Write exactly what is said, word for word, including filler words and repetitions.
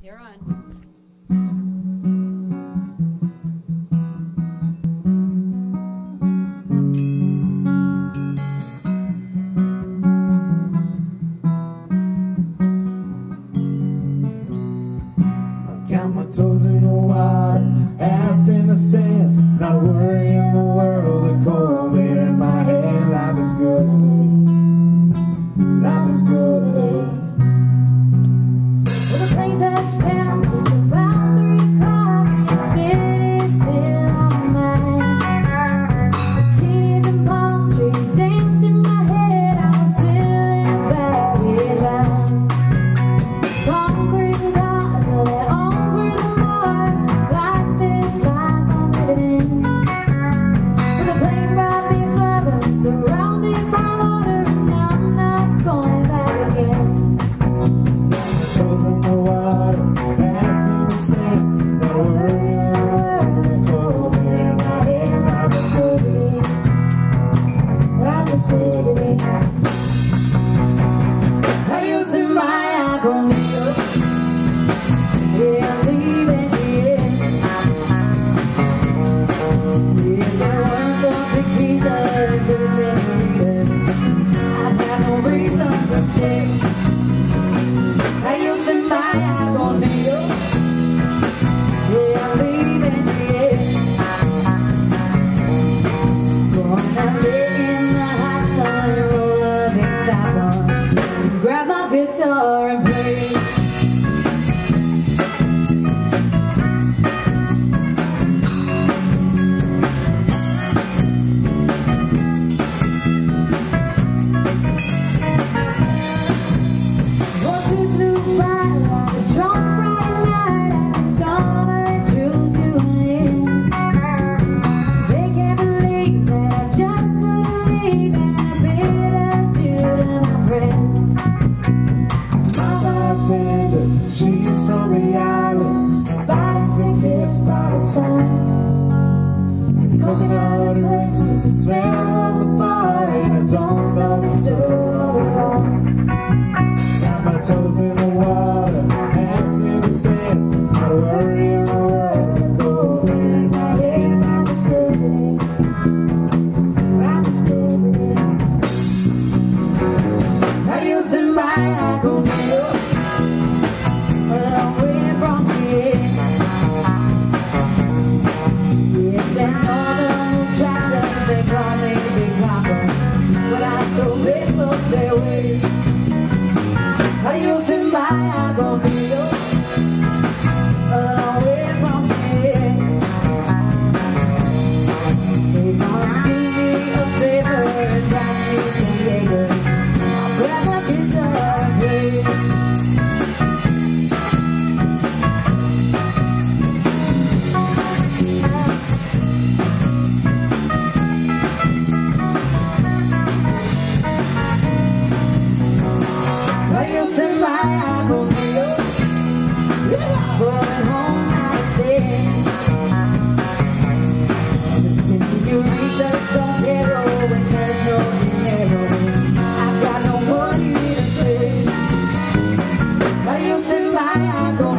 You're on. Got my toes in the water, ass in the sand, not a worry in the world, a cold beer in my hand. Life is good today, life is good today. Well, the plane touched down just about three o'clock, and the city's still on my mind. The keys and palm trees danced in my head, I was feeling baggage high. Concrete cars that all through the bars, like this life I'm living in. Well, the plane brought me further, surrounded by water, and I'm not going back again. Toes in the water, ass in the sand, not a worry in the world, a cold beer in my hand. Life is good today, life is good today. I used in my incognito, yeah, I'm leaving here. If there weren't for tequila and good memories, I'd have no reason to stay. I used in my incognito, yeah, I'm leaving here. Gonna lay in the hot sun and roll a big top on, grab my guitar and play. Voices flew by like a drunk Friday night, and the summer drew to an end. They can't believe that I just couldn't leave, and I bid adieu to my friends. My bartender, she's from the islands, her body's been kissed by the sun. And coconut drinks is the smell of the bar, and I don't know what's wrong. Got my toes in the water, ass in the sand, not a worry in the world, a cold beer in my hand. Life is good today, life is good today. I used in my incognito, a long way from here. Yes, and all the muchachas, they call me Big Papa, but I still miss those their ways. Adios in my incognito, a long way from here. They must do me a favor and pass me some Jaeger. I'll grab my guitar and play. Adios in my incognito, going home out of sand. The senoritas don't care when there's no dinero. I've got no money to play. Adios in my incognito.